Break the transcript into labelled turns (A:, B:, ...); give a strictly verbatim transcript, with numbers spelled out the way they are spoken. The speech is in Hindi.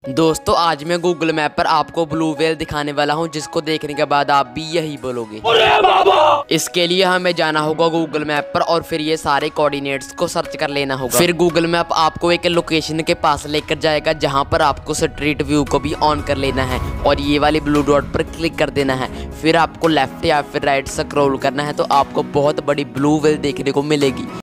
A: दोस्तों आज मैं गूगल मैप पर आपको ब्लू व्हेल दिखाने वाला हूं, जिसको देखने के बाद आप भी यही बोलोगे अरे बाबा। इसके लिए हमें जाना होगा गूगल मैप पर और फिर ये सारे कोऑर्डिनेट्स को सर्च कर लेना होगा। फिर गूगल मैप आपको एक लोकेशन के पास लेकर जाएगा जहां पर आपको स्ट्रीट व्यू को भी ऑन कर लेना है और ये वाली ब्लू डॉट पर क्लिक कर देना है। फिर आपको लेफ्ट या फिर राइट स्क्रॉल करना है तो आपको बहुत बड़ी ब्लू व्हेल देखने को मिलेगी।